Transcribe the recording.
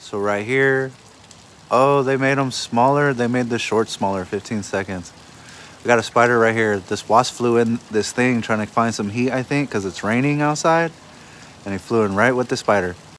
So right here, oh, they made them smaller. They made the short smaller, 15 seconds. We got a spider right here. This wasp flew in this thing trying to find some heat, I think, because it's raining outside. And he flew in right with the spider.